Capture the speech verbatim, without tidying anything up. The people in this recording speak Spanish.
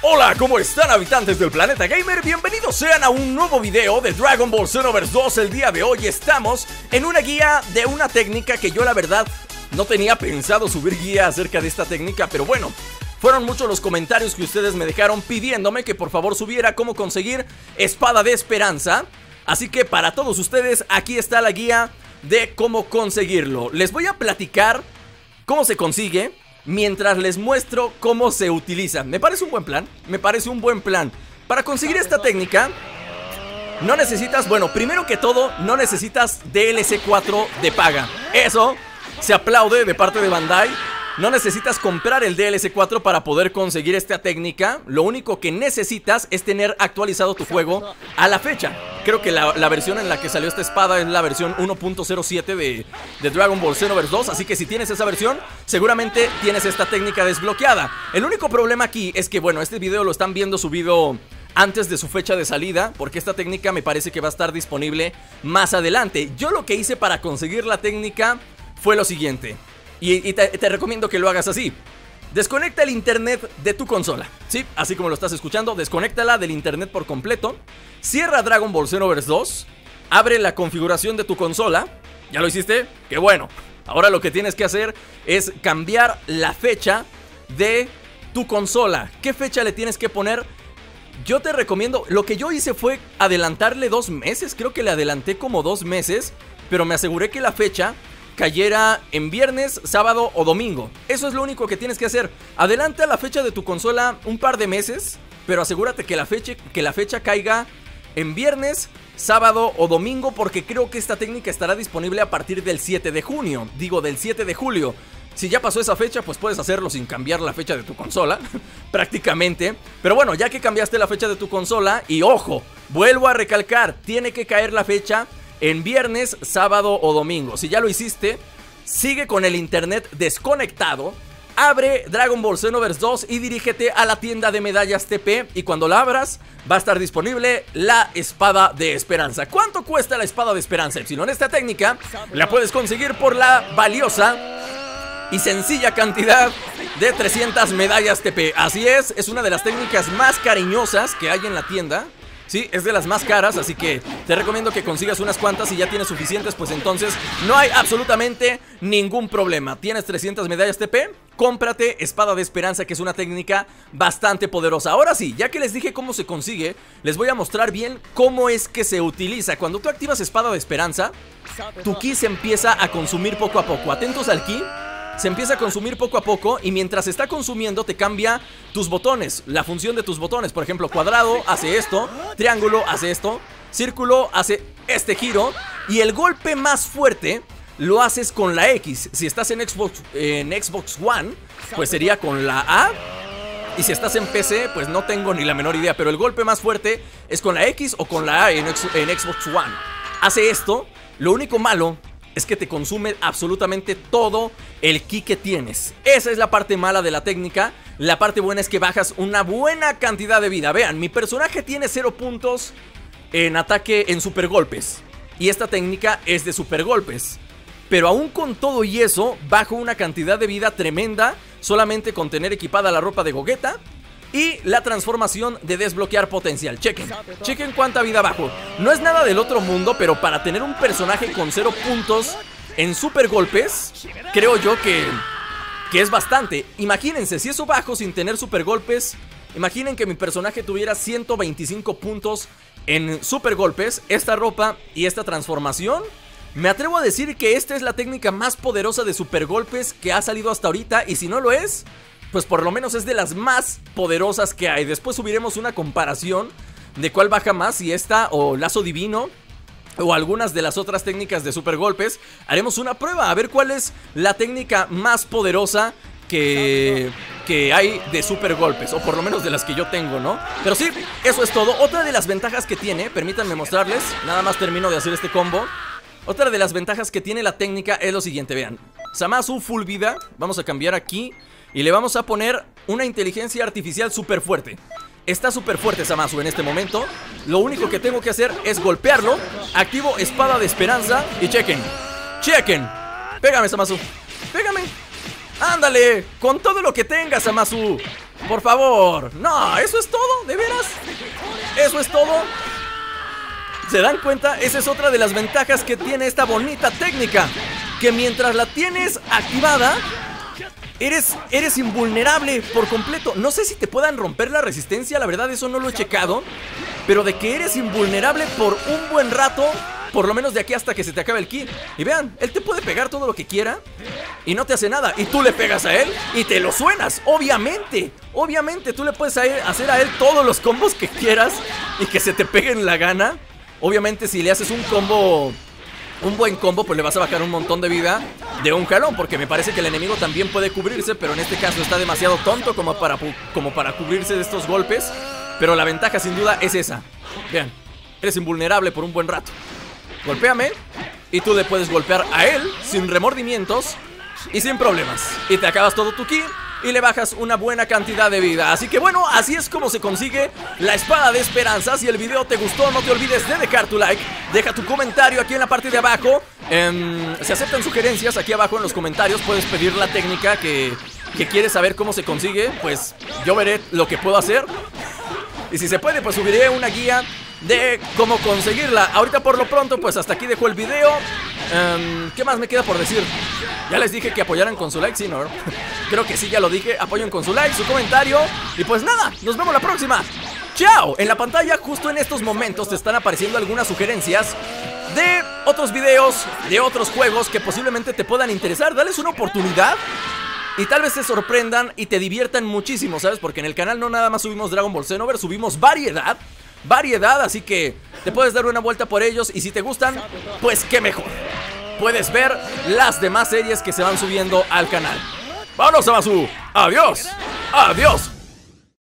Hola, ¿cómo están, habitantes del planeta gamer? Bienvenidos sean a un nuevo video de Dragon Ball Xenoverse dos. El día de hoy estamos en una guía de una técnica que yo la verdad no tenía pensado subir guía acerca de esta técnica, pero bueno, fueron muchos los comentarios que ustedes me dejaron pidiéndome que por favor subiera cómo conseguir espada de esperanza. Así que para todos ustedes aquí está la guía de cómo conseguirlo. Les voy a platicar cómo se consigue mientras les muestro cómo se utiliza. Me parece un buen plan, me parece un buen plan. Para conseguir esta técnica no necesitas, bueno, primero que todo no necesitas D L C cuatro de paga. Eso se aplaude de parte de Bandai. No necesitas comprar el D L C cuatro para poder conseguir esta técnica. Lo único que necesitas es tener actualizado tu juego a la fecha. Creo que la, la versión en la que salió esta espada es la versión uno punto cero siete de, de Dragon Ball Xenoverse dos. Así que si tienes esa versión, seguramente tienes esta técnica desbloqueada. El único problema aquí es que, bueno, este video lo están viendo subido antes de su fecha de salida, porque esta técnica me parece que va a estar disponible más adelante. Yo lo que hice para conseguir la técnica fue lo siguiente. Y, y te, te recomiendo que lo hagas así. Desconecta el internet de tu consola, sí, así como lo estás escuchando. Desconéctala del internet por completo. Cierra Dragon Ball Xenoverse dos. Abre la configuración de tu consola. ¿Ya lo hiciste? ¡Qué bueno! Ahora lo que tienes que hacer es cambiar la fecha de tu consola. ¿Qué fecha le tienes que poner? Yo te recomiendo, lo que yo hice fue adelantarle dos meses. Creo que le adelanté como dos meses, pero me aseguré que la fecha cayera en viernes, sábado o domingo. Eso es lo único que tienes que hacer. Adelanta la fecha de tu consola un par de meses, pero asegúrate que la fecha, que la fecha caiga en viernes, sábado o domingo, porque creo que esta técnica estará disponible a partir del siete de junio. Digo, del siete de julio. Si ya pasó esa fecha, pues puedes hacerlo sin cambiar la fecha de tu consola, prácticamente. Pero bueno, ya que cambiaste la fecha de tu consola, y ojo, vuelvo a recalcar, tiene que caer la fecha en viernes, sábado o domingo. Si ya lo hiciste, sigue con el internet desconectado, abre Dragon Ball Xenoverse dos y dirígete a la tienda de medallas T P. Y cuando la abras, va a estar disponible la espada de esperanza. ¿Cuánto cuesta la espada de esperanza, Epsilon? Esta técnica la puedes conseguir por la valiosa y sencilla cantidad de trescientas medallas T P. Así es, es una de las técnicas más cariñosas que hay en la tienda. Sí, es de las más caras, así que te recomiendo que consigas unas cuantas. Si ya tienes suficientes, pues entonces no hay absolutamente ningún problema. Tienes trescientas medallas T P, cómprate espada de esperanza, que es una técnica bastante poderosa. Ahora sí, ya que les dije cómo se consigue, les voy a mostrar bien cómo es que se utiliza. Cuando tú activas espada de esperanza, tu ki se empieza a consumir poco a poco. Atentos al ki. Se empieza a consumir poco a poco, y mientras se está consumiendo te cambia tus botones, la función de tus botones. Por ejemplo, cuadrado hace esto, triángulo hace esto, círculo hace este giro, y el golpe más fuerte lo haces con la X. Si estás en Xbox, en Xbox One, pues sería con la A. Y si estás en P C, pues no tengo ni la menor idea, pero el golpe más fuerte es con la X o con la A en, en Xbox One. Hace esto. Lo único malo es que te consume absolutamente todo el ki que tienes. Esa es la parte mala de la técnica. La parte buena es que bajas una buena cantidad de vida. Vean, mi personaje tiene cero puntos en ataque en super golpes, y esta técnica es de super golpes. Pero aún con todo y eso, bajo una cantidad de vida tremenda solamente con tener equipada la ropa de Gogeta y la transformación de desbloquear potencial. Chequen, chequen cuánta vida bajo. No es nada del otro mundo, pero para tener un personaje con cero puntos en super golpes, creo yo que, que es bastante. Imagínense, si eso bajo sin tener super golpes, imaginen que mi personaje tuviera ciento veinticinco puntos en super golpes, esta ropa y esta transformación. Me atrevo a decir que esta es la técnica más poderosa de super golpes que ha salido hasta ahorita, y si no lo es, pues por lo menos es de las más poderosas que hay. Después subiremos una comparación de cuál baja más, si esta o lazo divino o algunas de las otras técnicas de super golpes. Haremos una prueba a ver cuál es la técnica más poderosa que, que hay de super golpes, o por lo menos de las que yo tengo, ¿no? Pero sí, eso es todo. Otra de las ventajas que tiene, permítanme mostrarles, nada más termino de hacer este combo. Otra de las ventajas que tiene la técnica es lo siguiente, vean. Zamasu full vida, vamos a cambiar aquí y le vamos a poner una inteligencia artificial súper fuerte. Está súper fuerte Zamasu en este momento. Lo único que tengo que hacer es golpearlo. Activo espada de esperanza y chequen, chequen. Pégame Zamasu, pégame. Ándale, con todo lo que tengas Zamasu. Por favor. No, eso es todo, ¿de veras? Eso es todo. ¿Se dan cuenta? Esa es otra de las ventajas que tiene esta bonita técnica, que mientras la tienes activada, Eres, eres invulnerable por completo. No sé si te puedan romper la resistencia, la verdad eso no lo he checado, pero de que eres invulnerable por un buen rato, por lo menos de aquí hasta que se te acabe el ki. Y vean, él te puede pegar todo lo que quiera y no te hace nada. Y tú le pegas a él y te lo suenas, obviamente. Obviamente tú le puedes hacer a él todos los combos que quieras y que se te peguen la gana. Obviamente si le haces un combo... un buen combo, pues le vas a bajar un montón de vida de un jalón, porque me parece que el enemigo también puede cubrirse, pero en este caso está demasiado tonto como para, como para cubrirse de estos golpes. Pero la ventaja sin duda es esa. Vean, eres invulnerable por un buen rato. Golpéame y tú le puedes golpear a él sin remordimientos y sin problemas. Y te acabas todo tu ki y le bajas una buena cantidad de vida. Así que bueno, así es como se consigue la espada de esperanza. Si el video te gustó, no te olvides de dejar tu like. Deja tu comentario aquí en la parte de abajo. eh, Se aceptan sugerencias aquí abajo en los comentarios. Puedes pedir la técnica que, que quieres saber cómo se consigue. Pues yo veré lo que puedo hacer. Y si se puede, pues subiré una guía de cómo conseguirla. Ahorita por lo pronto, pues hasta aquí dejo el video. um, ¿Qué más me queda por decir? Ya les dije que apoyaran con su like, ¿sí, no? Creo que sí, ya lo dije. Apoyen con su like, su comentario. Y pues nada, nos vemos la próxima. ¡Chao! En la pantalla justo en estos momentos te están apareciendo algunas sugerencias de otros videos, de otros juegos que posiblemente te puedan interesar. Dales una oportunidad y tal vez te sorprendan y te diviertan muchísimo, ¿sabes? Porque en el canal no nada más subimos Dragon Ball Xenoverse, subimos variedad, variedad, así que te puedes dar una vuelta por ellos y si te gustan, pues qué mejor. Puedes ver las demás series que se van subiendo al canal. ¡Vámonos, Zamasu! ¡Adiós! ¡Adiós!